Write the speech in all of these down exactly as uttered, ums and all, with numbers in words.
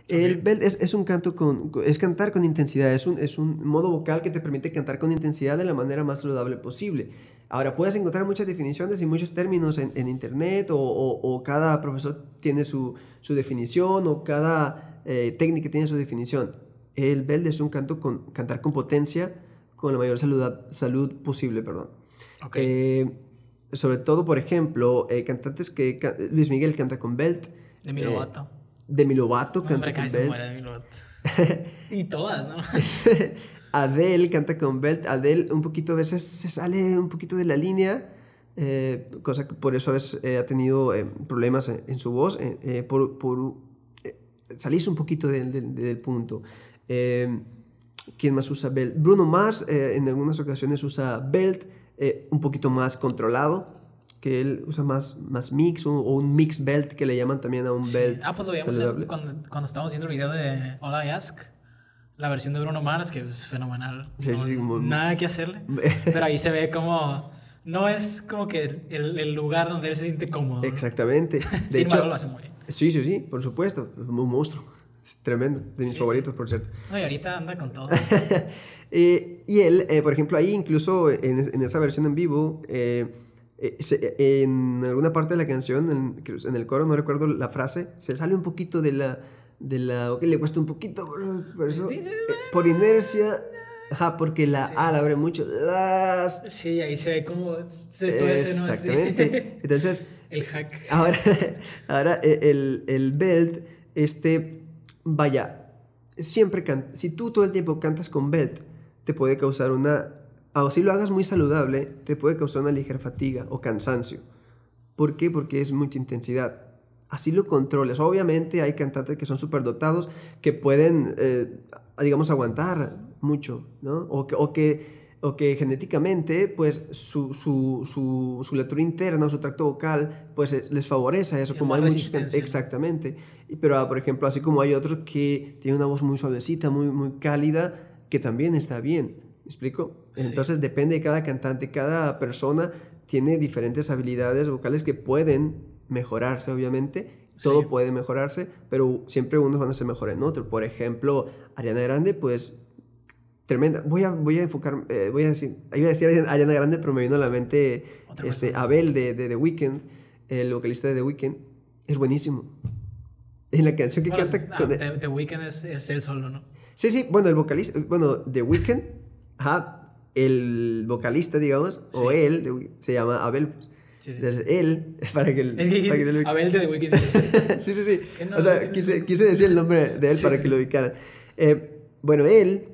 El Ok. belt es, es un canto con, es cantar con intensidad, es un, es un modo vocal que te permite cantar con intensidad de la manera más saludable posible. Ahora, puedes encontrar muchas definiciones y muchos términos en, en internet o, o- o cada profesor tiene su, su definición o cada eh, técnica tiene su definición. El belt es un canto con, cantar con potencia, con la mayor salud, salud posible, perdón. Ok. Eh, Sobre todo, por ejemplo, eh, cantantes que... ca- Luis Miguel canta con belt. Demi eh, Lovato. Demi Lovato No, hombre, canta casi con se belt. muere Demi Lovato. Y todas, ¿no? Adele canta con belt. Adele un poquito a veces se sale un poquito de la línea, eh, cosa que por eso a veces eh, ha tenido eh, problemas en, en su voz, eh, eh, por, por eh, salirse un poquito del, del- del punto. Eh, ¿Quién más usa belt? Bruno Mars eh, en algunas ocasiones usa belt eh, un poquito más controlado, que él usa más, más mix o, o un mix belt que le llaman también a un Sí. belt Ah, pues lo veíamos en- saludable. cuando, cuando estábamos viendo el video de All I Ask. La versión de Bruno Mars, que es fenomenal. Sí, No- sí, como- nada que hacerle. Pero ahí se ve como... No es como que el, el lugar donde él se siente cómodo, ¿no? Exactamente. De Sin hecho, embargo, lo hace muy bien. sí, sí, sí, por supuesto. Es un monstruo. Es tremendo. De mis Sí, favoritos, por cierto. No, y ahorita anda con todo. Eh, y él, eh, por ejemplo, ahí incluso en, es- en esa versión en vivo, eh, eh, se- en alguna parte de la canción, en, creo- en el coro, no recuerdo la frase, se sale un poquito de la... De la ok, le cuesta un poquito, por, por eso, eh, por inercia, ajá, porque la Sí. A la abre mucho, las... Sí, ahí se ve como se tuerce, ¿no? Así. Exactamente. Entonces, El hack. ahora, ahora eh, el, el belt, este, vaya, siempre can- si tú todo el tiempo cantas con belt, te puede causar una, o si lo hagas muy saludable, te puede causar una ligera fatiga o cansancio. ¿Por qué? Porque es mucha intensidad. Así lo controles. Obviamente hay cantantes que son superdotados que pueden, eh, digamos, aguantar mucho, ¿no? O que, o que, o que genéticamente, pues, su, su, su, su lectura interna o su tracto vocal, pues, es- les favorece eso. Tiene Como más hay muchos can- resistencia, ¿no? Exactamente. Y- Pero, ah, por ejemplo, así como hay otros que tienen una voz muy suavecita, muy, muy cálida, que también está bien. ¿Me explico? Sí. Entonces, depende de cada cantante, cada persona tiene diferentes habilidades vocales que pueden mejorarse, obviamente. Todo Sí. puede mejorarse, pero siempre unos van a ser mejores en otros. Por ejemplo, Ariana Grande, pues, tremenda. Voy a, voy a enfocar, eh, voy a decir, iba a decir Ariana Ariana Grande, pero me vino a la mente Otra este, persona. Abel de, de The Weeknd, el vocalista de The Weeknd. Es buenísimo. En la canción que Bueno, canta ah, con... The, The Weeknd es, es él solo, ¿no? Sí, sí, bueno, el vocalista, bueno, The Weeknd, ajá, el vocalista, digamos, o Sí. él, de- se llama Abel. Sí, sí. Entonces, él, para que... el- Es que para que te lo- dijiste Abel de The Weeknd. sí, sí, sí. Que no, O sea, que no quise, sé. quise decir el nombre de él Sí, para sí. que lo ubicaran. Eh, bueno, él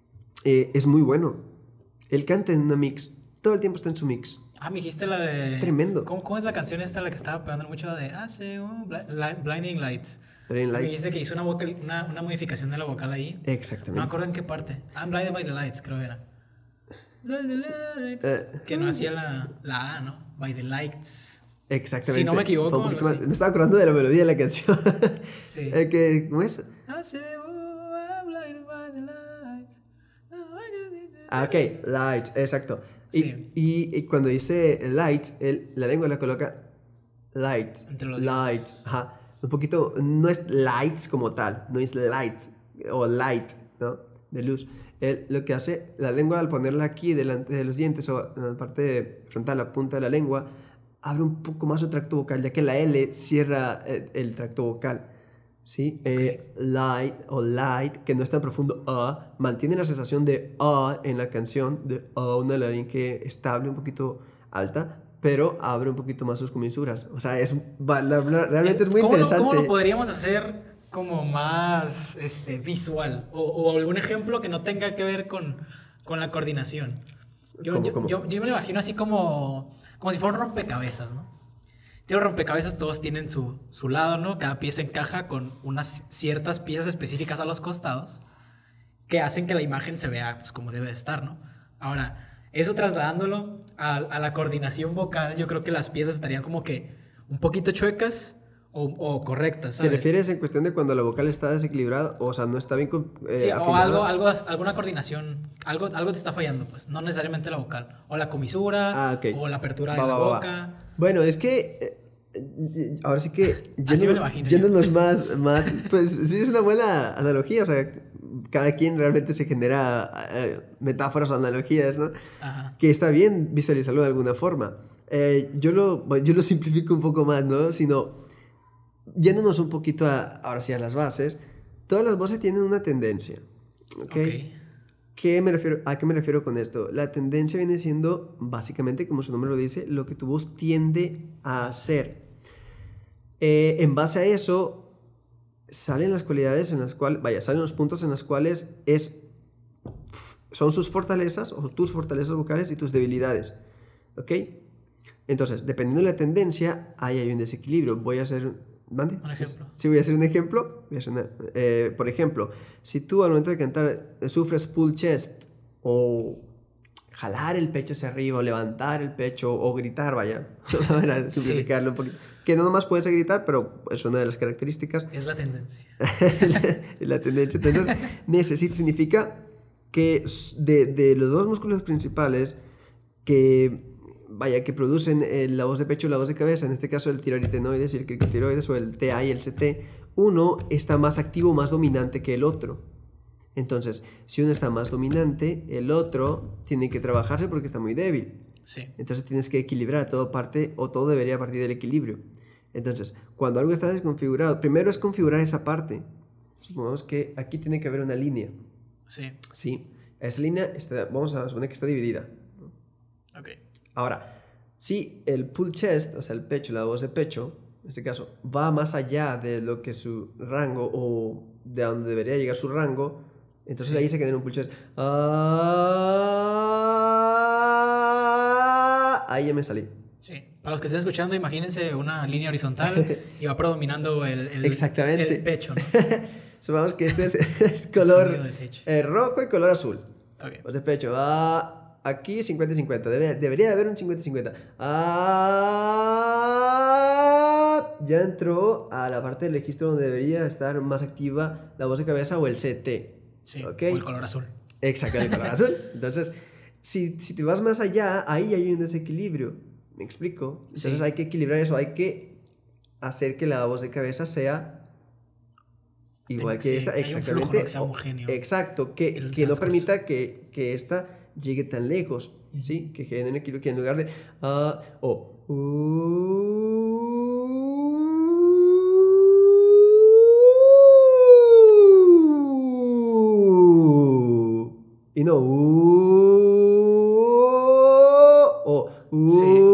eh, es muy bueno. Él canta en una mix. Todo el tiempo está en su mix. Ah, me dijiste la de... Es tremendo. ¿Cómo, cómo es la canción esta la que estaba pegando mucho? La de hace un Bli- Li- Blinding Lights. Blinding Me Lights. dijiste que hizo una, vocal, una, una modificación de la vocal ahí. No me Exactamente. acuerdo en qué parte. I'm blinded by the lights, creo que era. Blinded lights. Eh. Que no hacía la, la A, ¿no? By the lights. Exactamente. Si no me equivoco, Fue un poquito algo más- así. me estaba acordando de la melodía de la canción. Sí. Eh, que, ¿cómo es? Hace un I'm blinded by the lights. No, I can see the- Ah, ok, light, exacto. Y, Sí. y, y cuando dice light, él, la lengua la coloca light. Entre los light, dientes. ajá. Un poquito, no es lights como tal, no es light o light, ¿no? De luz. Él lo que hace, la lengua al ponerla aquí delante de los dientes o en la parte frontal, la punta de la lengua, abre un poco más su tracto vocal, ya que la L cierra el, el tracto vocal. ¿Sí? Eh, light o light, que no es tan profundo, a, mantiene la sensación de a en la canción, de a, una laringe estable, un poquito alta, pero abre un poquito más sus comisuras. O sea, es, va- la- la- realmente es muy ¿Cómo lo- interesante. ¿Cómo lo podríamos hacer como más este, visual? O, o algún ejemplo que no tenga que ver con, con la coordinación. Yo, ¿Cómo, yo, cómo? yo- yo me lo imagino así como, como si fuera un rompecabezas, ¿no? Tiene rompecabezas, todos tienen su, su lado, ¿no? Cada pieza encaja con unas ciertas piezas específicas a los costados que hacen que la imagen se vea pues, como debe de estar, ¿no? Ahora, eso trasladándolo a, a la coordinación vocal, yo creo que las piezas estarían como que un poquito chuecas o, o correctas, ¿Te ¿sabes? refieres en cuestión de cuando la vocal está desequilibrada? O sea, no está bien con- eh, Sí, o afinada? algo, algo, alguna coordinación, algo, algo te está fallando, pues, no necesariamente la vocal, o la comisura, Ah, ok. o la apertura Va, de la va, va, va. boca. Bueno, es que eh, Ahora sí que Así me lo imagino yo. yéndonos más, más, pues sí es una buena analogía, o sea, cada quien realmente se genera eh, metáforas o analogías, ¿no? Ajá. Que está bien visualizarlo de alguna forma. Eh, yo, lo, bueno, yo lo simplifico un poco más, ¿no? Sino, yéndonos un poquito a, ahora sí a las bases, todas las voces tienen una tendencia, ¿ok? Ok. ¿Qué me refiero, ¿A qué me refiero con esto? La tendencia viene siendo, básicamente, como su nombre lo dice, lo que tu voz tiende a hacer. Eh, en base a eso, salen las cualidades en las cuales, vaya, salen los puntos en los cuales es, son sus fortalezas o tus fortalezas vocales y tus debilidades, ¿ok? Entonces, dependiendo de la tendencia, ahí hay un desequilibrio. Voy a hacer... ¿Mande? Un ejemplo. Sí, voy a hacer un ejemplo. Voy a hacer una, eh, por ejemplo, si tú al momento de cantar sufres pull chest o jalar el pecho hacia arriba o levantar el pecho o gritar, vaya, para simplificarlo un poquito. Que no nomás puedes gritar, pero es una de las características. Es la tendencia. la, la tendencia. Entonces, necesita, significa que de, de los dos músculos principales que... vaya, que producen eh, la voz de pecho y la voz de cabeza, en este caso el tiroaritenoides y el cricotiroides o el T A y el C T, uno está más activo, más dominante que el otro. Entonces, si uno está más dominante, el otro tiene que trabajarse porque está muy débil. Sí. Entonces tienes que equilibrar, todo parte o todo debería partir del equilibrio. Entonces, cuando algo está desconfigurado, primero es configurar esa parte. Supongamos que aquí tiene que haber una línea. Sí. Sí. Esa línea, está, vamos a suponer que está dividida. Ok. Ahora, si el pull chest, o sea, el pecho, la voz de pecho, en este caso, va más allá de lo que su rango o de donde debería llegar su rango, entonces sí. Ahí se genera un pull chest. Ah, ahí ya me salí. Sí. Para los que estén escuchando, imagínense una línea horizontal y va predominando el, el, Exactamente. el pecho, ¿no? Supongamos que este es, es color eh, rojo y color azul. Okay. Voz de pecho. Ah, aquí cincuenta y cincuenta. Debe, debería haber un cincuenta y cincuenta. Ah, ya entró a la parte del registro donde debería estar más activa la voz de cabeza o el C T. Sí, ¿okay? O el color azul. Exacto, el color azul. Entonces, si, si te vas más allá, ahí hay un desequilibrio. ¿Me explico? Entonces sí. Hay que equilibrar eso. Hay que hacer que la voz de cabeza sea... igual que sí, esta, exactamente. Un flujo, no que sea homogéneo. Exacto, que, que no permita que, que esta llegue tan lejos, uh-huh. ¿sí? Que genere un equilibrio, que en lugar de uh, o uh, y no uh, o uh,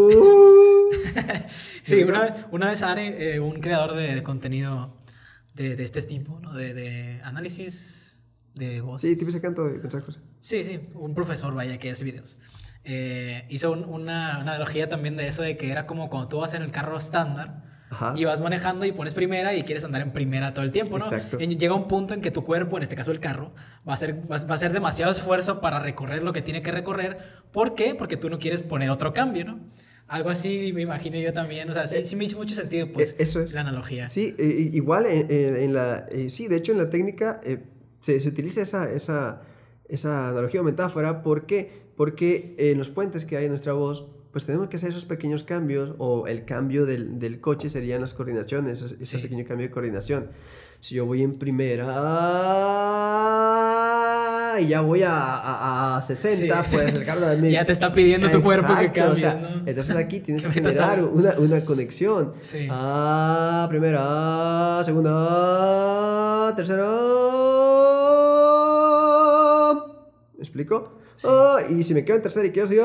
sí. Sí, una vez, una vez Are, eh, un creador de, de contenido de, de este tipo, ¿no? De, de análisis de voces. Sí, tipo ese canto de consejos. Sí, sí, un profesor, vaya, que hace videos. Eh, hizo un, una, una analogía también de eso, de que era como cuando tú vas en el carro estándar. Ajá. Y vas manejando y pones primera y quieres andar en primera todo el tiempo, ¿no? Exacto. Y llega un punto en que tu cuerpo, en este caso el carro, va a, hacer, va, va a hacer demasiado esfuerzo para recorrer lo que tiene que recorrer. ¿Por qué? Porque tú no quieres poner otro cambio, ¿no? Algo así me imagino yo también. O sea, sí, sí me hizo mucho sentido, pues, eso es. La analogía. Sí, eh, igual en, en, en la... Eh, sí, de hecho en la técnica eh, se, se utiliza esa, esa, esa analogía o metáfora. ¿Por qué? Porque en los puentes que hay en nuestra voz, pues tenemos que hacer esos pequeños cambios, o el cambio del, del coche serían las coordinaciones, ese, ese sí. pequeño cambio de coordinación. Si yo voy en primera y ya voy a, a, a sesenta, sí. pues el carro también... Ya te está pidiendo tu Exacto, cuerpo que cambies, o sea, ¿no? Entonces aquí tienes que generar una, una conexión. Sí. Ah, primera, segunda, tercera... ¿Me explico? Sí. Oh, y si me quedo en tercera y quiero seguir...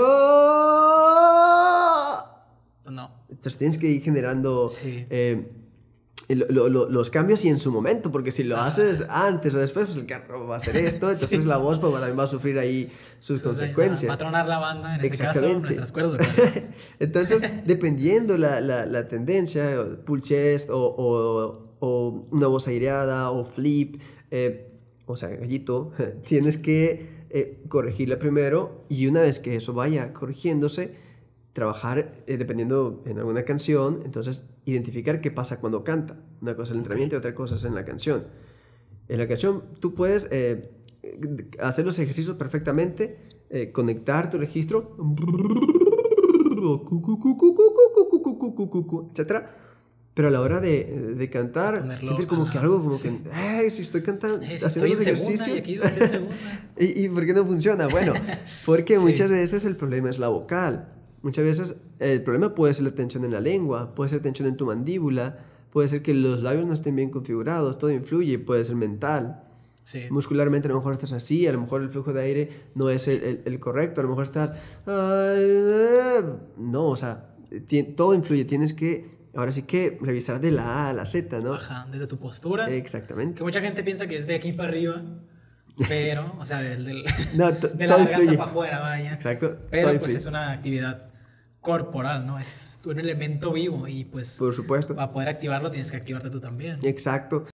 No. Entonces tienes que ir generando... Sí. Eh, Lo, lo, los cambios y en su momento, porque si lo haces antes o después, pues el carro va a hacer esto, entonces sí. la voz pues, va a sufrir ahí sus sí, consecuencias. Va a tronar la banda, en este caso, nuestras cuerdas. Entonces, dependiendo la, la, la tendencia, pull chest o, o, o una voz aireada o flip, eh, o sea, gallito, tienes que eh, corregirla primero, y una vez que eso vaya corrigiéndose, trabajar eh, dependiendo en alguna canción, entonces identificar qué pasa cuando canta. Una cosa es el entrenamiento y otra cosa es en la canción. En la canción tú puedes eh, hacer los ejercicios perfectamente, eh, conectar tu registro, etcétera, pero a la hora de, de cantar, Ponerlo sientes como a que la- algo, como sí. que, ay, si estoy cantando, Eh, si haciendo estoy en los segunda ejercicios. y aquí voy a hacer segunda. ¿Y, ¿Y por qué no funciona? Bueno, porque Sí. muchas veces el problema es la vocal. Muchas veces el problema puede ser la tensión en la lengua, puede ser tensión en tu mandíbula, puede ser que los labios no estén bien configurados, todo influye, puede ser mental. Sí. Muscularmente a lo mejor estás así, a lo mejor el flujo de aire no es el, el- el correcto, a lo mejor estás... "Ay, eh". No, o sea, ti- todo influye, tienes que, ahora sí que revisar de la A a la Z, ¿no? Ajá, desde tu postura. Exactamente. Que mucha gente piensa que es de aquí para arriba, pero, o sea, del, del- No, to- de la todo garganta influye. para afuera, vaya. Exacto, todo Pero pues influye. es una actividad corporal, ¿no? Es un elemento vivo y pues Por supuesto. para poder activarlo tienes que activarte tú también. Exacto.